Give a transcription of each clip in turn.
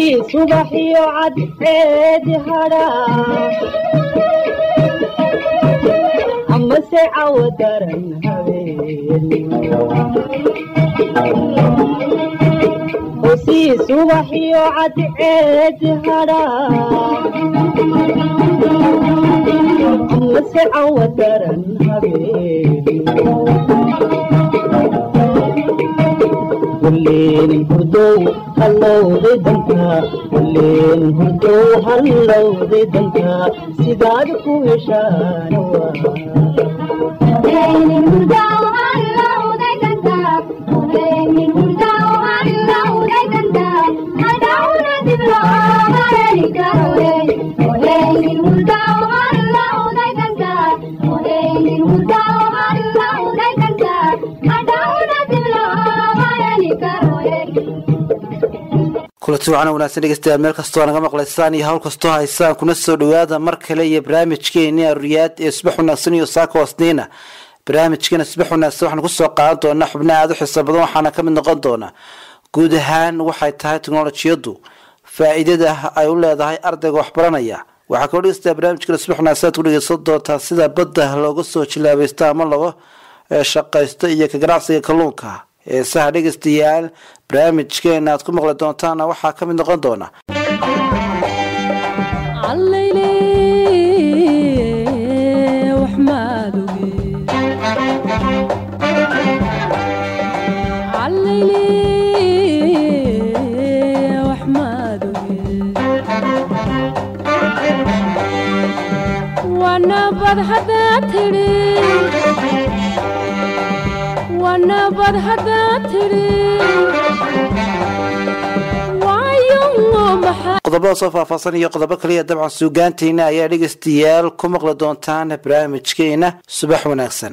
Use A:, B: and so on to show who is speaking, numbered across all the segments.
A: صبحي عدعيد هرا أما ساعة ودرن هبين وسي صبحي عدعيد هرا أما ساعة ودرن هبين ولين هدو هلو ضدنكا ولين هدو هلو ضدنكا سيدادك ويشانوا ولين هدو هلو ضدنكا ولين هدو هلو ضدنكا هدونا دبلو مالكا ولين هدو هلو ضدنكا ولين هدو هلو ضدنكا هدونا دبلو
B: kulati waxaan wanaagsan dhegeystayaal meel kastoo naga maqlaysaan iyo hawl kastoo haysaan kuna soo dhawaada mar kale iyo barnaamijkeena Riyaad ee subax wanaagsan iyo saaka wasniina barnaamijkeena subax wanaagsan waxaan ku soo qaadan doonaa xubnaha aad u xiiso badan waxaana ka mid noqon doona guud ahaan waxay tahay teknolojiyadu faa'iidada ay u leedahay ardayga wax baranaya waxa ka dhigista barnaamijkeena subax wanaagsan ku dhigeyso doonta sida badda looga soo jilaabaysto ama loo shaqaysto iyo ka ganacsiga kalluunka ee saha dhegeystayaal barnaamijkeena aad ku maqli doontaan waxaa ka mid noqon doona
C: عليلي وحمادوي عليلي وحمادوي وانا بضحدا تري وانا بضحدا تري
B: qodobada soo faahfaahsan iyo qodobo kaliya dabcan suugaanteena ayaa dhegeystayaal ku maqli doontaan barnaamijkeena subax wanaagsan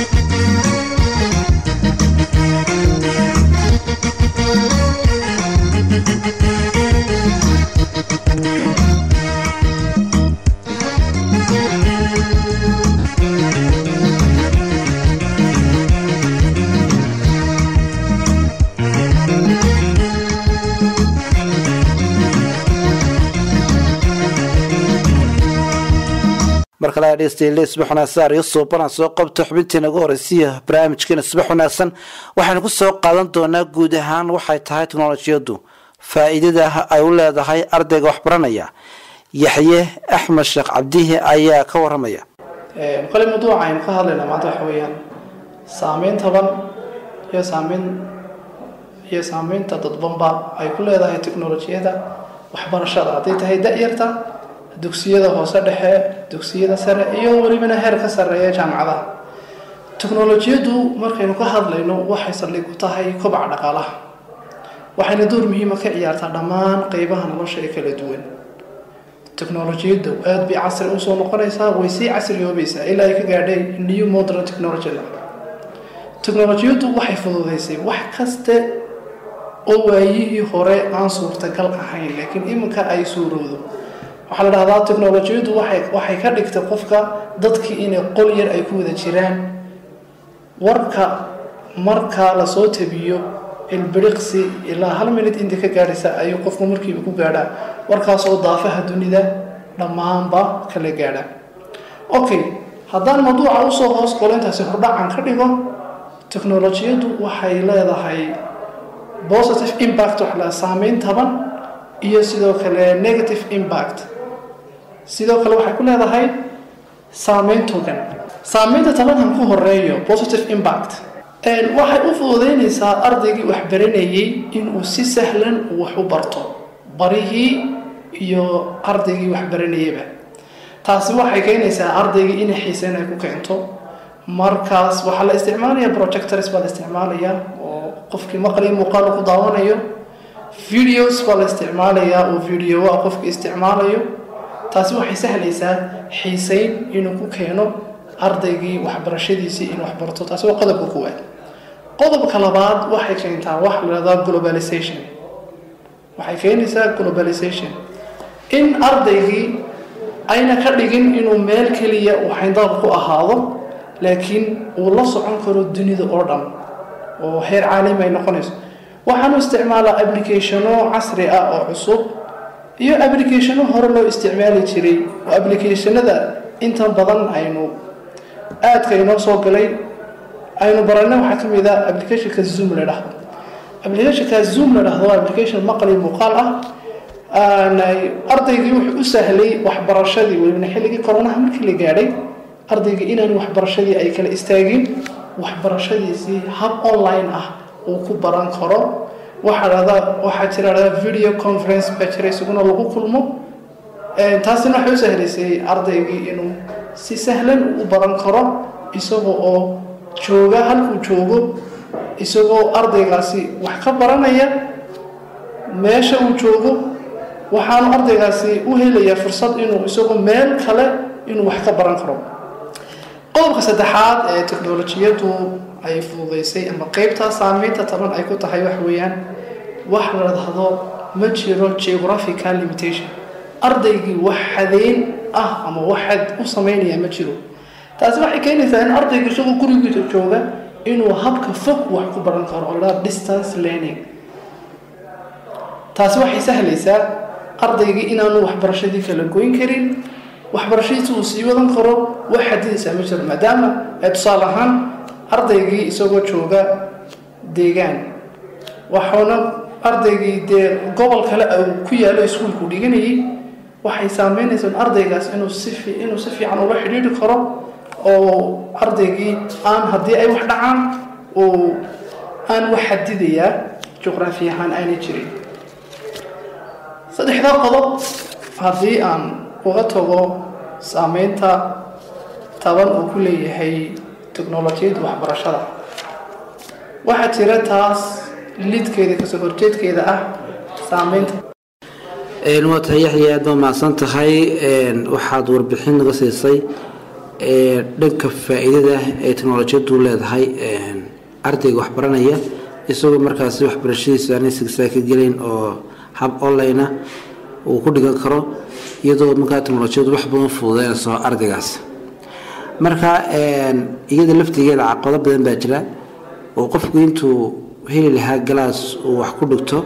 B: marka la dhigeysto subax wanaagsan iyo suuban soo qabto xubinteena ugu horeysiya barnaamijkeena subax wanaagsan waxaan ku soo qaadan doonaa guud ahaan waxay tahay teknolojiyadu faa'iidada ay u leedahay ardayga wax baranaya yaxye axmed sheekh cabdihi ayaa ka waramaya
D: kale mawduuca aynu ka hadlaynaa maanta waxa weeyaan saameyn taban iyo saameynta dadbanba ay ku leedahay teknolojiyada waxbarashada hadday tahay da'yarta dugsiyada hoose dhexe dugsiyada sare iyo waliba heerka sareeya jaamacadaha teknolojiyadu markaynu ka hadlayno waxay saldhig u tahay kobaca dhaqaalaha waxayna door muhiim ah ka ciyaartaa dhammaan qaybaha nolosha ee kala duwan teknolojiyadu aad bay casri u soo noqonaysaa way si casriyoobaysaa ilaa ay ka gaadhay new modern technology teknolojiyadu waxay fududeysay wax kaste oo waayihii hore aan suurtagal ahayn laakiin iminka ay suurowdo waxa la dhahdaa teknolojiyadu waxay ka dhigtay qofka dadkii inay qol yar ay ku wada jiraan warka marka la soo tabiyo ilbiriqsi ilaa 1 minute inta ka gaaraysa ayuu qofku markiiba ku gaadhaa warkaas oo daafaha dunida dhamaanba kala gaadha okay haddaan mawduuca u soo hoos qolintaasi hordhacan ka dhigo teknolojiyadu waxay leedahay positive impact wax la saameyn taban iyo sidoo kale negative impact sidoo kale waxay ku leedahay saameyn togan saameynta tabanhan ku horeeyo positive impact waxay u fududeynaysaa ardaygii wax baranayay inuu si sahlan wax u barto barihii iyo ardaygii wax baranayayba taasi waxay keenaysaa ardaygii in xiiseen ay ku keento markaas waxa la isticmaalayaa projectors baa la isticmaalayaa oo qofkii maqlay muuqaal ku daawanayo videos baa la isticmaalayaa oo video qofka isticmaalayo taasi waxay sahlaysaa xiiseyn inuu ku keeno ardaygii waxbarashadiisii in wax barto taasi waa qodobka koowaad qodobka labaad waxay keentaa wax la yiraahdo globalization waxay keenaysaa globalization in ardaygii ayna ka dhigin inuu meel kaliya uu xayndaab ku ahaado laakiin uu la socon karo dunida oo dhan oo heer caalami ay noqonayso waxaanu isticmaalaa applicationo casri ah oo cusub iyo applicationo hore loo isticmaali jiray oo applicationada inta badan aynu aadka inoo soo galay aynu baranay waxaa ka mid ah applicationka Zoom la dhahdo applicationka Zoom la dhahdo application maqal iyo muuqaal ah ardaygii wuxuu u sahlay waxbarashadii weliba xilligii koronaha markii la gaadhay ardayga inaan waxbarashadii ay kala istaagin waxbarashadiisii hab online ah uu ku baran karo waxaa jira video conference baa jira isaguna lagu kulmo taasina waxay u sahlaysay ardaygii inuu si sahlan u baran karo isagoo oo jooga halkuu joogo isagoo ardaygaasi wax ka baranaya meesha uu joogo waxaanu ardaygaasi u helayaa fursad inuu isagoo meel kale inuu wax ka baran karo qodobka saddexaad ee teknolojiyadu ay fududeysay ama qaybta saameynta taban ay ku tahay wax weeyaan wax la dhahdo ma jiro geographical limitation ardaygii wax xadeyn ah ama wax xad u sameynaya ma jiro taasi waxay keenaysaa in ardaygu isagoo gurigiisa jooga inuu habka fog wax ku baran karo oo la distance learning taasi waxay sahlaysaa ardaygii inaanu waxbarashadii kala goyn karin waxbarashadiisa uu sii wadan karo wax xadidiisa ma jiro maadaama tusaale ahaan ardaygii isagoo jooga deegaan waxaana ardaygii dee gobol kale uu ku yaalo iskuulku dhiganayay waxay saameynaysaa ardaygaas inuu si fiican ula xidhiidhi karo oo ardaygii aan haddii ay wax dhacaan oo aan wax xadidayaa juqraafi ahaan aanay jirin saddexda qodob haddii aan uga tago saameynta taban uu ku leeyahay teknolojiyadda waxbarashada waxaa jira taas lidkeeda kasoo horjeedkeeda ah saameynta
B: waa tahay yaxya aad baa mahadsan tahay waxaad warbixin naga siisay dhanka faa'iidada ee teknolojiyaddu leedahay ardayga waxbaranaya isagoo markaasi waxbarashadiisa aanay sigsaa ka gelayn oo hab online ah uu ku dhigan karo iyadoo markaa teknolojiyadu wax badan fududeynayso ardaygaas marka iyada laftigeeda caqabado badan baa jira oo qofku intuu heli lahaa galaas uu wax ku dhigto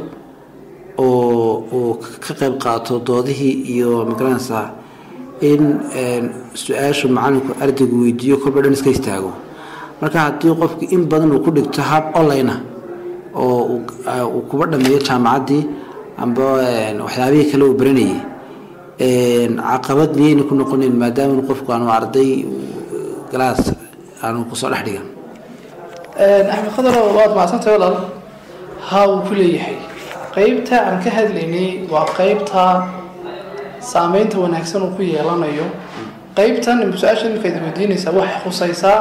B: oo uu ka qayb qaato doodihii iyo magaranaysaa in su-aasha macalinku ardaygu weydiiyo kolba dhan iska istaago marka haddii qofku in badan uu ku dhigto hab online ah oo uu kuba dhameeyo jaamacaddii amba waxyaabihii kale uu baranayay caqabad miyayna ku noqonayn maadaama qofku aanu arday galaas aanu kusoo dhex dhigan
D: axmed khadar waad mahadsantahay walaal haa wuu ku leeyahay qaybta aan ka hadlaynay waa qaybta saameynta wanaagsan uu ku yeelanayo qaybtan su-aasha markaad weydiinaysaa waxay khusaysaa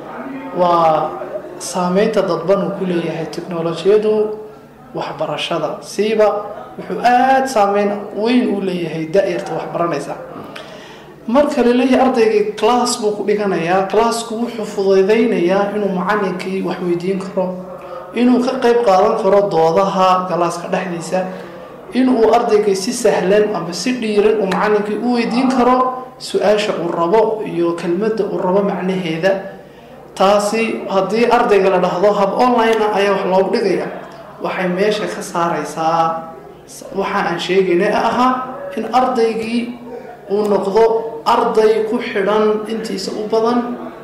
D: waa saameynta dadban uu ku leeyahay teknolojiyadu waxbarashada siiba wuxuu aada saameyn weyn u leeyahay daa'irta waxbaranaysa marka laleeyahay ardaygii class buu ku dhiganayaa classku wuxuu fududeynayaa inuu macalinkii wax weydiin karo inuu ka qayb qaadan karo doodaha galaaska dhexdiisa inuu ardaygii si sahlan ama si dhiiran uu macalinkii u weydiin karo su-aasha uu rabo iyo kelmadda uu rabo macnaheeda taasi haddii ardayga la dhahdo hab online ah ayaa wax loogu dhigaya waxay meesha ka saaraysaa waxa aan sheegaynay ahaa in ardaygii uu noqdo arday ku xidhan intiisa u badan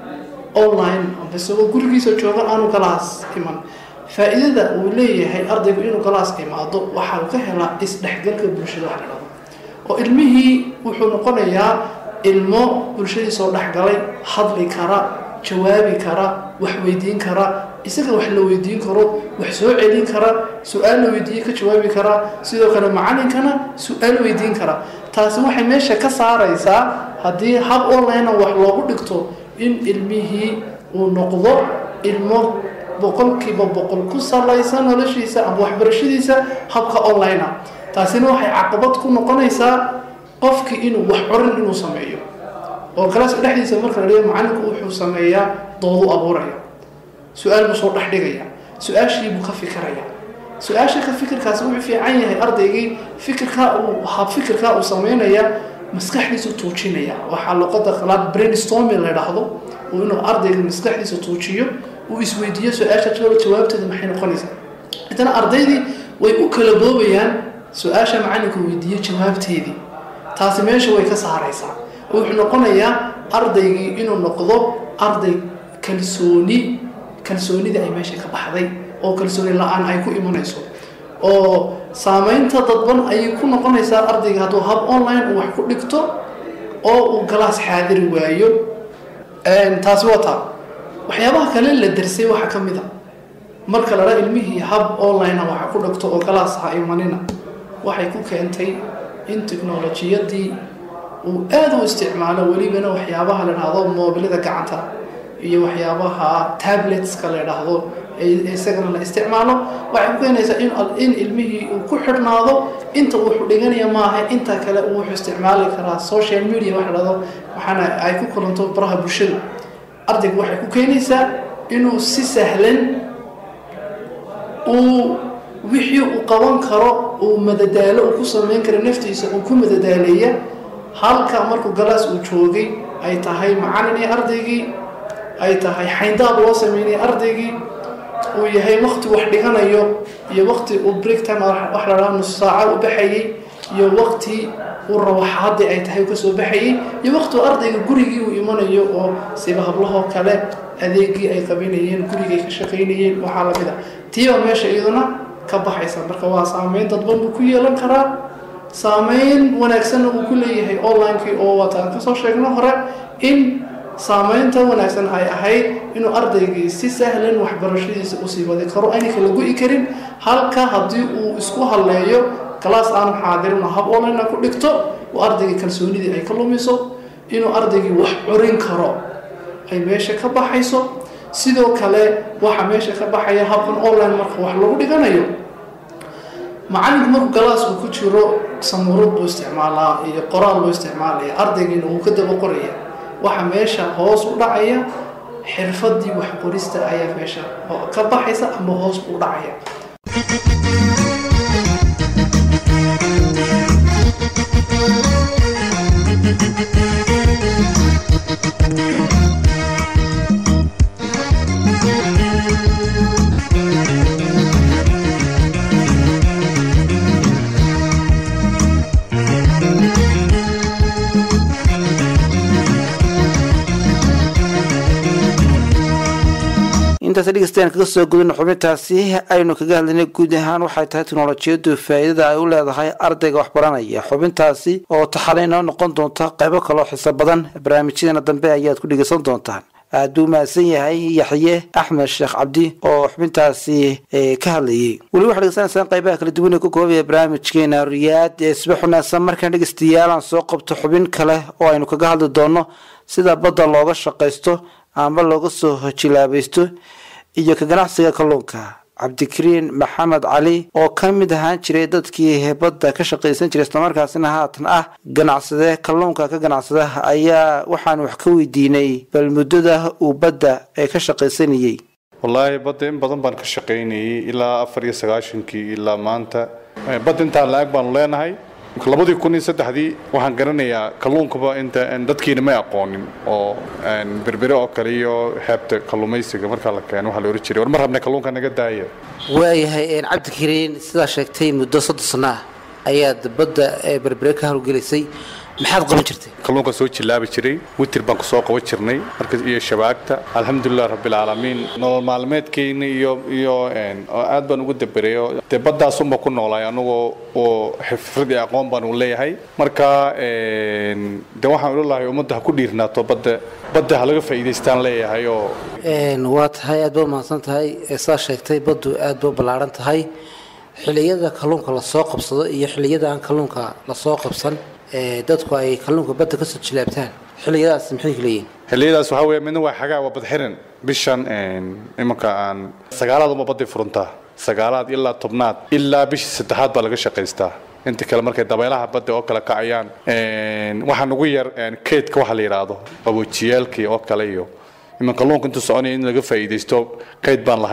D: online isagoo gurigiisa jooga aanu galaas iman faa'iidada uu leeyahay ardaygu inuu galaas imaado waxa uu ka helaa isdhexgalka bulshada wax la dhahdo oo ilmihii wuxuu noqonayaa ilmo bulshadii soo dhexgalay hadli kara jawaabi kara wax weydiin kara isaga wax la weydiin karo wax soo celin kara su-aal la weydiiye ka jawaabi kara sidoo kale macalinkana su-aal weydiin kara taasi waxay meesha ka saaraysaa haddii hab online wax loogu dhigto in ilmihii uu noqdo ilmo boqolkiiba boqol ku salaysan noloshiisa ama waxbarashadiisa habka online taasina waxay caqabad ku noqonaysaa qofkii inuu wax corin inuu sameeyo oo galaaska dhexdiisa marka la leeyahay macalinku wuxuu sameeyaa doodu abuuraya su-aal buu soo dhex dhigaya su-aashii buu ka fikiraya su-aasha ka fikirkaasi wuxuu fiican yahay ardaygii fikirkaa uu sameynaya maskaxdiisu tuujinaya waxaa luqada qalaad brainstorming la dhahdo inuu ardayga maskaxdiisa tuujiyo uu isweydiiyo su-aasha jawaabteeda maxay noqonaysaa intana ardaydii way u kala boobayaan su-aasha macalinku weydiiyo jawaabteedii taasi meesha way ka saaraysaa wuxuu noqonayaa ardaygii inuu noqdo arday kalsoonida ay meesha ka baxday oo kalsooni la-aan ay ku imanayso oo saameynta dadban ayay ku noqonaysaa ardayga hadduu hab online uu wax ku dhigto oo uu galaas xaadiri waayo taasi waa taa waxyaabaha kale la darsay waxaa ka mid a marka la dhaha ilmihii hab online waxa ku dhigto oo galaas ha imanina waxay ku keentay in teknolojiyadii uu aad u isticmaalo welibana waxyaabaha la dhahdo moobilada gacanta iyo waxyaabaha tabletska la dhahdo isagana la isticmaalo waxay ku keenaysaa in ilmihii uu ku xidhnaado inta uu dhiganaya maaha inta kale uu wuxuu isticmaali karaa social media waxa dhahdo waxaana ay ku kulanto baraha bulshada ardaygu waxay ku keenaysaa inuu si sahlan uu wixii uu qaban karo uu madadaalo uu ku samayn karo naftiisa uu ku madadaaleeya halka markuu galaas uu joogay ay tahay macallin iyo ardaygii ay tahay xayndaab loo sameeyay ardaygii uu yahay waqti wax dhiganayo iyo waqti uu break time wax la raano saaca u baxayay iyo waqti uu rawaxaadii ay tahay ka soo baxayay iyo waqti ardayga gurigii uu imanayo oo siba hablaha kale adeegii ay qabinayeen guriga ay ka shaqeynayeen waxa la mid ah tiiba meesha iyaduna ka baxaysa marka waa saameyn dadban ku yeelan karaa saameyn wanaagsan uu ku leeyahay online-kii oo wataan ka soo sheegno hore in saameynta wanaagsan ay ahayd inuu ardaygii si sahlan waxbarashadiisa u sii wadi karo aynaka lagu karin halka haddii uu isku halleeyo class aan xaadirin hab online ku dhigto oo ardaygii kalsoonidii ay ka lumiso inuu ardaygii wax curin karo ay meesha ka baxayso sidoo kale waxa meesha ka baxaya habkan online marka wax lagu dhiganayo macallinku markuu galaas uu ku jiro samuurad buu isticmaalaa iyo qoraal buu isticmaalaya ardaygiina uu ka daba qoraya waxa meesha hoos u dhacaya xirfadii wax qorista ayaa meesha ka baxaysa ama hoos u dhacaya
B: intaas dhegeystayaal kaga soo gudubna xubintaasi aynu kaga hadlaynay guud ahaan waxay tahay teknolojiyadu faa'iidada ay u leedahay ardayga wax baranaya xubintaasi oo taxaliin oo noqon doonta qaybo kale oo xiiso badan barnaamijyadeena dambe ayaad ku dhegeysan doontaan aaduu mahadsan yahay yaxye axmed sheekh cabdi oo xubintaasi ka hadlayay weli waxaad dhegeysanaysaan qaybaha kala duwan ee ku koobaya barnaamijkeena riyaad ee subax wanaagsan markaan dhegeystayaal aan soo qabto xubin kale oo aynu kaga hadli doono sida badda looga shaqaysto ama looga soo jilaabaysto iyo ka ganacsiga kalluunka cabdikariin maxamed cali oo ka mid ahaan jiray dadkii badda ka shaqaysan jiray islamarkaasina haatan ah ganacsade kalluunka ka ganacsada ayaa waxaan wax ka weydiinay bal muddada uu badda ee ka shaqaysanayay
E: wallaahi badda in badan baan ka shaqaynayay ilaa 94kii ilaa maanta badda intaan la-eg baanu leenahay 2003 waxaan garanayaa kalluunkaba inta dadkiina ma aqoonin oo berbere oo kale iyo xeebta kalluumaysiga marka la keeno waxa la oran jiray war mar habna kalluunka naga daaya
B: waayahay cabdikariin sidaa sheegtay muddo 3 sano ayaad badda berbere ka hawlgelisay maxaad qaban jirtay
E: kalluunka soo jilaabi jiray witir baan ku soo qaban jirnay markaas iyo shabaagta alxamdulillah rabbil caalamiin nolol maalmeedkeena iyo aad baan ugu dabareeyo baddaas uma ku noolaay anagoo oo xifrad iyo aqoon baan u leeyahay marka waxaan u leeyahay ummadda ku dhiirnaato badda laga faa'iideystaan leeyahay oo
B: waa tahay aad baa mahadsan tahay saa sheegtay baddu aad baa ballaaran tahay xilliyada kalluunka la soo qabsado iyo xilliyada aan kalluunka la soo qabsan dadku ay kalluunka badda ka soo jilaabtaan xilliyadaas maxay leeyihiin
E: xilliyadaas waxa weeye midna waa xagaa waa badxiran bishan imanka aan sagaalaad uma badda furuntaa sagaalaad ilaa tobnaad ilaa bishii saddexaad baa laga shaqaystaa inta kale markay dabaylaha badda oo kale kacayaan waxaan ugu yar keedka waxa la yiraahdo qaboojiyaalkii oo kale iyo iman kalluunka intuu soconaya in laga faa'iideysto keed baan lahayn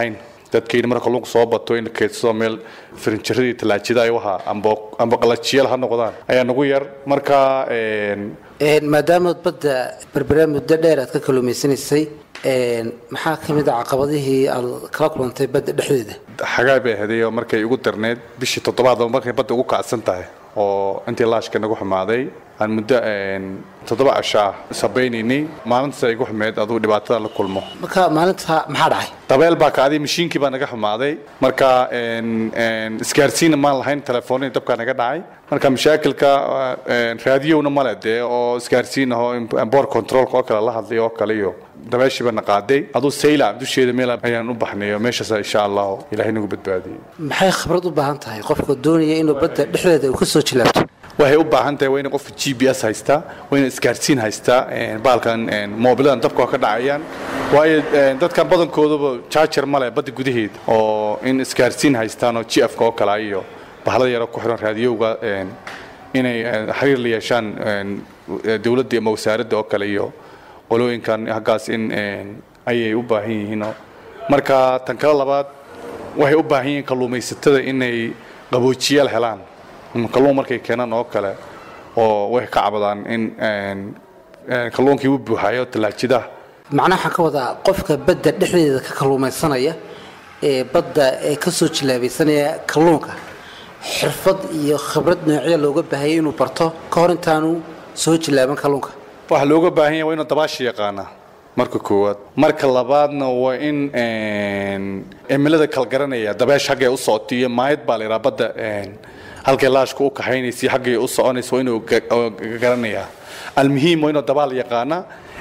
E: dadkayna marka kalluunka soo bato in keedsado meel firinjiradii talaajida ay waxa amba qalajiyal ha noqdaan ayaa nagu yar marka
B: maadaama badda berbera muddo dheer aad ka kalluumaysanaysay maxaa ka mid ah caqabadihii aad kala kulantay badda dhexdeeda
E: xagaa bay ahayd markay ugu darneed bishii 7 markay badda ugu kacsan tahay oo intii laashka nagu xumaaday aan muddo 7 cashaa sabaynayni maalinta ay ugu xumeed aduu dhibaatada la kulmo
B: marka maalinta maxaa dhacay
E: dabeel baa kacday mashiinkii baa naga xumaaday marka isgaarsiin ma lahayn telefoonada dabka naga dhacay marka mashaakilka raadiyowna ma leedahay oo isgaarsiin ah oo board control oo kale la hadlay oo kale iyo dabeeshii baa qaaday aduu sayla dusheeda meel ayaan u baxnayo meeshaas insha Allah Ilaahay nagu badbaadiyo
B: maxay khibrad u baahan tahay qofka doonaya inuu badda dhexdeeda uu ka soo jilaabto
E: waxay u baahan tahay waa in qof GPS haysta waa in isgaarsiin haysta baalkan mobiladan dabka ka dhacayaan waayo dadka badankooduba charger ma leh badda gudaheeda oo in isgaarsiin haystaan oo GF ka oo kale iyo bahalada yar ku xiran raadiyowga inay xiriir la yeeshaan dawladda ama wasaaradda oo kale iyo qolooyinkan hagaas in ayay u baahan yihiin marka tan kala labaad waxay u baahan yihiin kalluumaysatada inay qaboojiyaal helaan kalluun markay keenaan oo kale oo way ka cabadaan in kalluunkii uu buuxayo talaajida
B: macnaha waxa ka wada qofka badda dhexdeeda ka kalluumaysanaya badda ka soo jilaabaysanaya kalluunka xirfad iyo khibrad noocyo looga baahay inuu barto ka hor intaanu soo jilaaban kalluunka
E: waxa looga baahan yahay inuu dabaashi yaqaan marka koowaad marka labaadna waa in cimilada kala garanaya dabaasha xagee u socotiyo maayad baa la badda halkay laashku u kaxaynaysi xagee u soconayso inuu garanaya almuhiim waa inuu dabaal yaqaana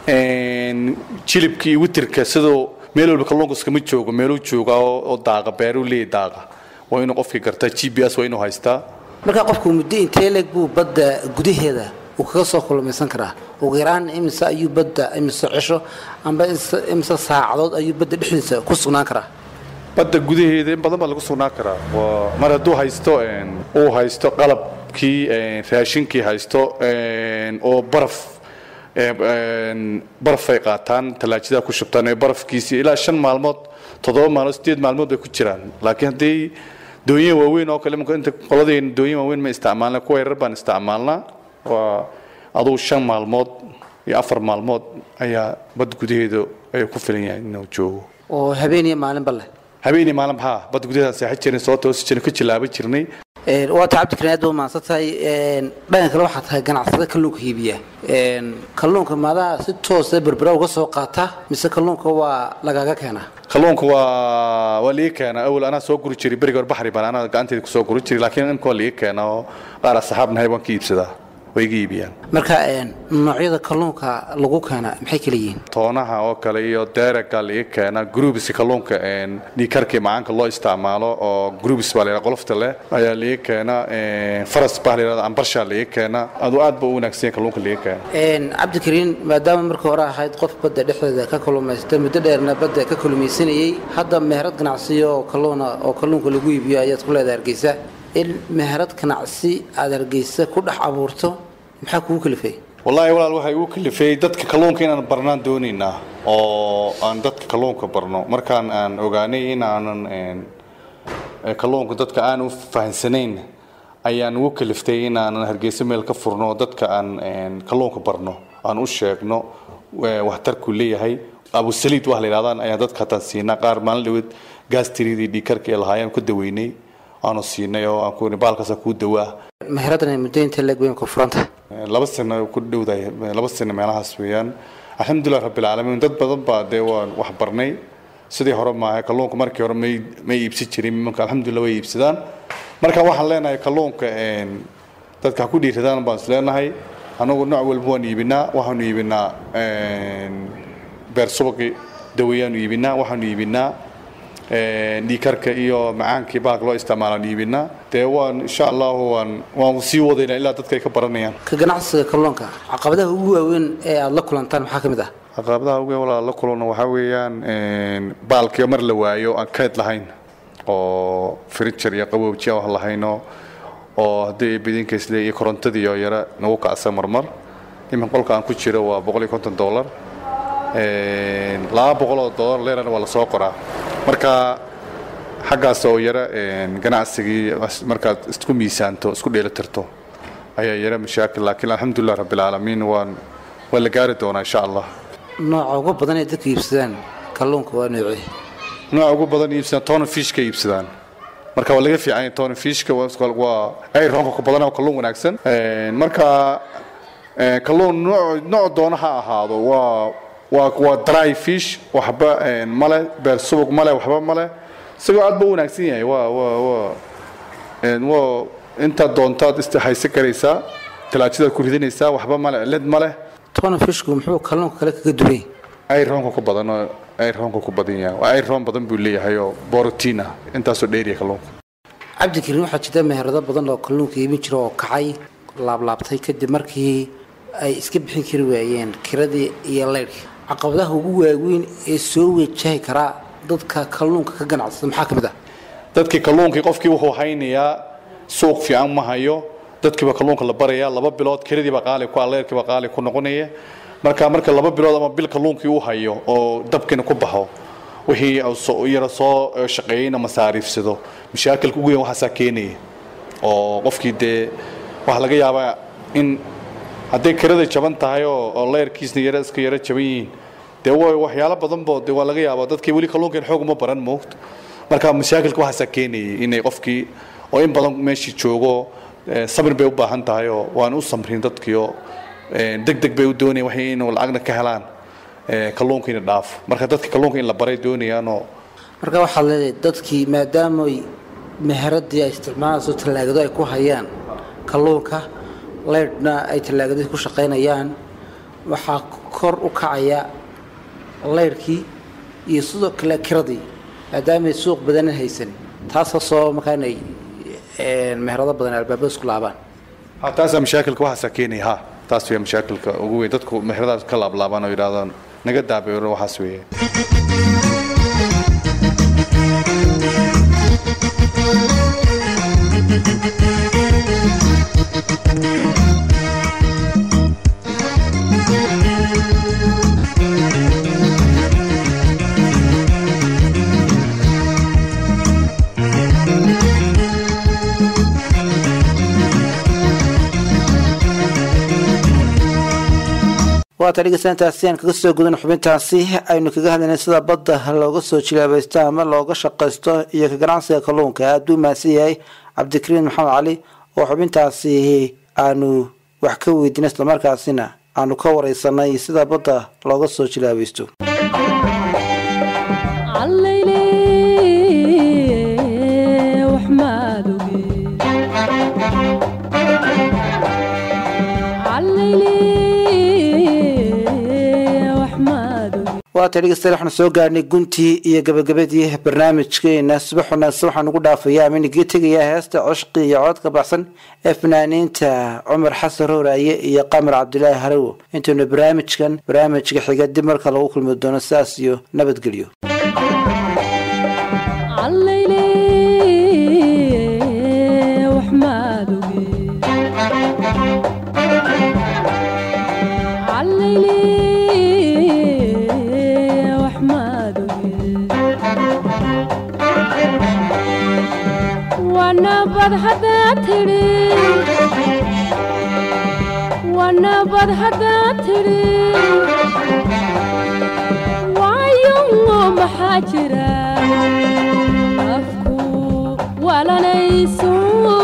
E: jilibkii witirka sidoo meel walba kalluunka iskama joogo meeluu jooga oo daaqa beeru leeyahay daaqa waa inuu qofkii gartaa GPS waa inuu haystaa
B: marka qofku muddo intee leeg buu badda gudaheeda uu kaga soo kulmaysan karaa ugu yaraan imisa ayuu badda imisa cisho amba imisa saacadood ayuu badda dhexdiisa ku sugnaan karaa
E: badda gudaheeda in badan baa lagu sugnaan karaa mar hadduu haysto qalabkii raashinkii haysto oo barafay qaataan talaajida ku shubtaan barafkiisi ilaa 5 maalmood 7 maalmood 8 maalmood bay ku jiraan laakiin haddii dooyin waaweyn oo kale inta qoladeen dooyin waaweyn ma isticmaalna kuwa yar baan isticmaalnaa waa aduu 5 maalmood iyo 4 maalmood ayaa bad gudaheeda ay ku filan yahay inuu joogo
B: oo habeen iyo maalin balle
E: habeen iyo maalin baa bad gudaheeda saaxid jirnay soo toos jirnay ku jilaaban jirnay
B: waa taabti kanaad oo maansatay dhanka kale waxa tahay ganacsada kalluunka hiibiya kalluunka maada si toos ah berbera uga soo qaata mise kalluunka waa lagaga keenaa
E: kalluunka waa lii keena awal ana soo guri jiray bariga bahri baan ana gacanteeda ku soo guri jiray laakiin in lii keena oo qaar asxaabna hay waan ka iibsadaa way iibiyaan
B: marka noocyada kalluunka lagu keena maxay kala yihiin
E: toonaha oo kale iyo deeraga lii keena groups kalluunka dhiikarkii macaanka loo isticmaalo oo groups baa la qolofta leh ayaa lii keena faras baa la ambarsha lii keena adu aad buu wanaagsan kalluunka lii keena
B: Cabdi Kariin maadaama markii hore ahayd qof badda dhexdeeda ka kalluumaystay muddo dheerna badda ka kalluumaysanayay hadda meherad ganacsiyo kalluunka lagu iibiyo ayaad ku leedahay Hargeysa in meherad ganacsi aad Hargeysa ku dhex abuurto maxaa kugu kalifay
E: wallahi walaal waxay ugu kalifay dadka kalluunka inaan barnaan doonaynaa oo aan dadka kalluunka barno markaan aan ogaanay in aanan kalluunka dadka aan u fahansanayn ayaan ugu kaliftay in aan Hargeysa meel ka furno dadka aan kalluunka barno aan u sheegno waxtarku leeyahay Abu Saliid wax la yiraahdo ayaa dadka tan siinaa qaar maalin dhaweed gaastiriidii dhiikarka ee lahaayeen ku daweynay aanu siinay oo aan ku baalkaas ku dawaa
B: meheradna muddo inta la goyn ku furanta
E: 2 sano ku dhowday 2 sano meelahaas weeyaan alxamdulillah rabbil alamin dad badan baa deewaan wax barnay sidii hore ma kalluunka markii hore ma iibsi jirin marka alxamdulillah way iibsadaan marka waxaan leenahay kalluunka dadka ku dhiiradaan baan leenahay anagu nooc walba waan iibinaa waxaan iibinaa beer subaqi dawayaan iibinaa waxaan iibinaa dhiikarka iyo macaankii baaq loo isticmaalaan iibinaa deewaan insha Allah waan sii wadaynaa ilaa dadka ay ka baranayaan
B: ka ganacsiga kalluunka caqabadaha ugu waaweyn ee aad la kulantaan maxaa kamid ah
E: caqabadaha ugu weyn la kulano waxa weeyaan baalkii mar la waayo aan kayd lahayn oo furniture iyo qabowjiya wax lahayno oo hadii bidinka isla iyo korontadii iyo yara nagu kacsan marmar iman qolka aan ku jiro waa $150 $200 leerana waa la soo qoraa marka xaggaas oo yara ganacsigii markaad isku miisaanto isku dheelitirto ayaa yara mashaakil laakiin alxamdulilah rabbil caalamiin waa la gaari doonaa insha allah.
B: nooca ugu badan ee dadka iibsadaan kalluunka waa noocee?
E: nooca ugu badan iibsadaan tuna fishka iibsadaan, marka waa laga fiican yahay tuna fishka waa ay roonka ku badan oo kalluun wanaagsan. marka kalluun nooc doona ha ahaado waa dry fish waxba male beer subag male waxba male isagoo aad buu wanaagsan yahay waa inta doontaad haysan karaysaa talaajada ku ridinaysaa waxba male lid male.
B: tuna fishku muxuu kalluunka kale kaga duwan
E: ay roonka ku badan oo ay roonka ku badan yahay ay roon badan buu leeyahay oo borotiin ah intaasoo dheeriya kalluunka.
B: cabdikariin waxaa jirta meherado badan oo kalluunka iibin jira oo kacay laablaabtay kadib markii ay iska bixin kari waayeen kiradii iyo leyrkii. caqabadaha ugu waaweyn ee soo wajahi karaa dadka kalluunka ka ganacsada maxaa ka mid ah?
E: dadkii kalluunkii qofkii wuxuu haynayaa suuq fiican ma hayo, dadkiiba kalluunka la barayaa 2 bilood kiradiiba qaali ku leyrkiiba qaali ku noqonaya. marka 2 bilood ama bil kalluunkii uu hayo oo dabkina ku baxo wixii yara soo shaqeeyna masaariifsado mashaakilka ugu weyn waxa keenay oo qofkii waxa laga yaabaa in hadday kirada jaban tahay oo leyrkiisna yara iska yara jaban yihiin waxyaalo badan waa laga yaabaa dadkii weli kalluunka xoog uma baran moogto. marka mashaakilka waxa keenay inay qofkii oo in badan meeshii joogo sabir bay u baahan tahay oo waan u samrin dadkii oo degdeg bay u doonayaan waxay inuu lacagna ka helaan kalluunka in dhaaf. marka dadka kalluunka in la baray doonayaan oo
B: marka waxa leeyahay dadkii maadaama ay meheradii ay isticmaalayso talaagado ay ku hayaan kalluunka leydna ay talaagadii ku shaqeynayaan waxaa kor u kacaya leyrkii iyo sidoo kale kiradii maadaama ay suuq badan haysan taasoo soo markaa inay meherado badan albaabada isku laabaan.
E: taas mashaakilka waxa keenay taas waa mashaakilka ugu weyn dadku meheradaas ka laablaabaan oo yiraahdaan naga daabeero waxaas weeye.
B: waatarigasantaasi aan kaga soo gudan xubintaasi aynu kaga hadlaynay sida badda looga soo jilaabaysto ama looga shaqaysto iyo ka ganacsiga kalluunka. aad u mahadsan yahay cabdikariin maxamed cali oo xubintaasi aanu wax ka weydiinay islamarkaasina aanu ka wareysanay sida badda looga soo jilaabaysto. waatarigasan waxaanu soo gaarnay guntii iyo gabagabadii barnaamijkeena subax wanaagsan. waxaan ugu dhaafayaa aminigii tegayaa heesta cishqi iyo codka baxsan ee fanaaniinta cumar xasan rooraaye iyo qamar cabdilaahi harawo. intaynu barnaamijka xiga dib marka lagu kulmi doono sidaas iyo nabadgelyo.
C: ونبض هدا تري وعيون محاجرة أفكو ولا نيسو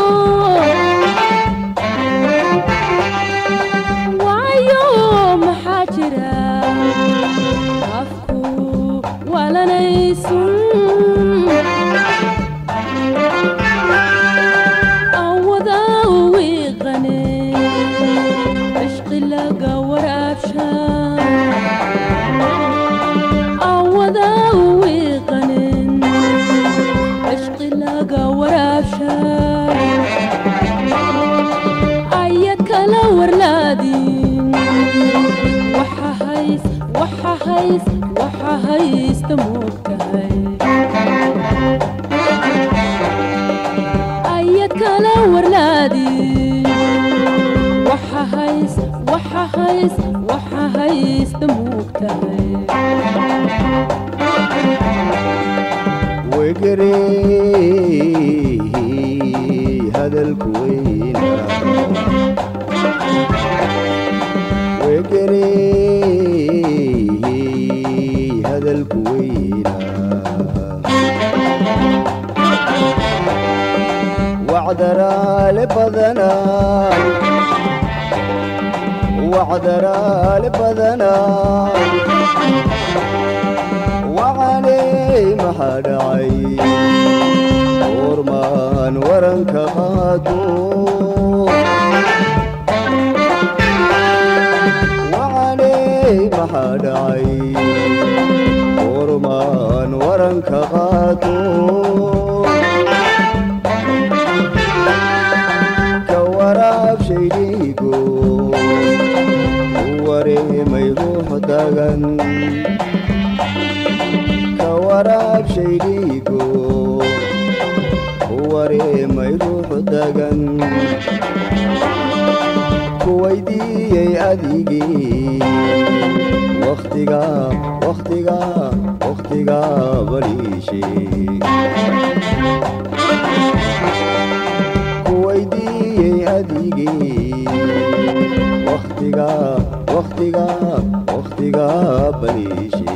C: وعيون محاجرة أفكو ولا نيسو وحهيس تموكهي أيك لا ورلادي وحهيس تموكهي
F: وقري وعذرا لبدنا وعلي محدعي ورمان ورنك قادو وعلي محدعي ورمان ورنك قادو كوراب شيليكو وري ما يروح دغن كوراب شيليكو وري ما يروح دغن كويدي أديجي وقتها بليشي كويدي أديجي وقتها بليشي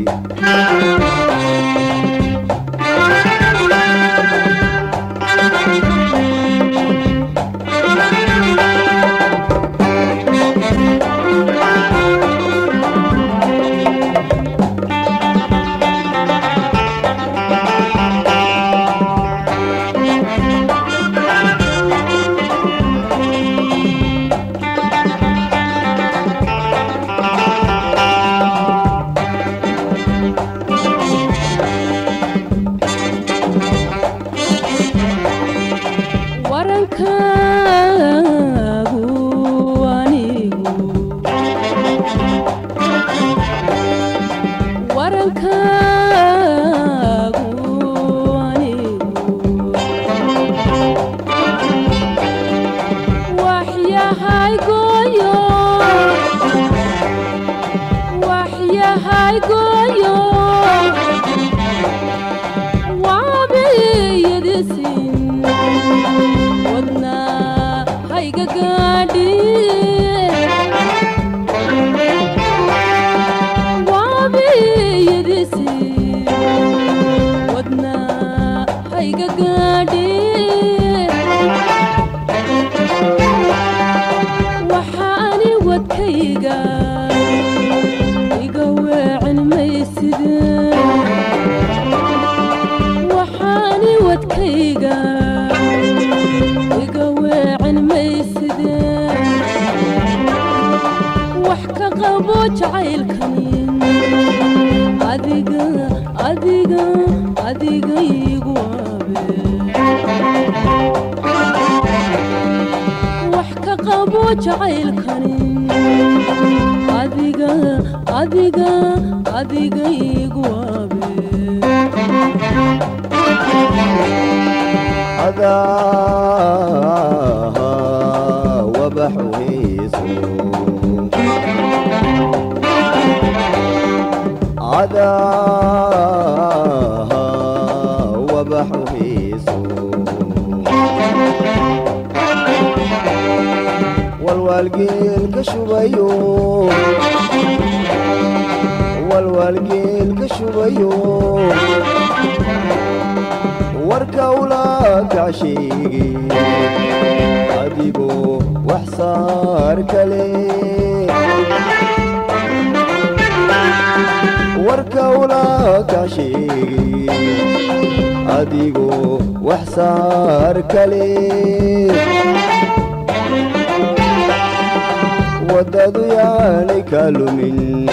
F: ودادو يعني كالومين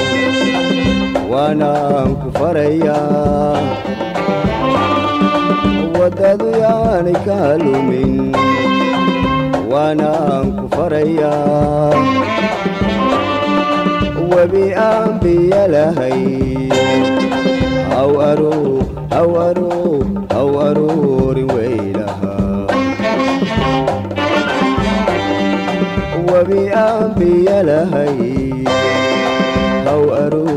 F: وانا كفريا ودادو يعني كالومين وانا كفريا وبأنبياء لهي أو أرور ويلها وبأنبياء لهي أو أرور